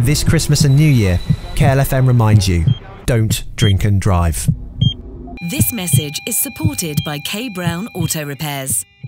This Christmas and New Year, KLFM reminds you, don't drink and drive. This message is supported by K Brown Auto Repairs.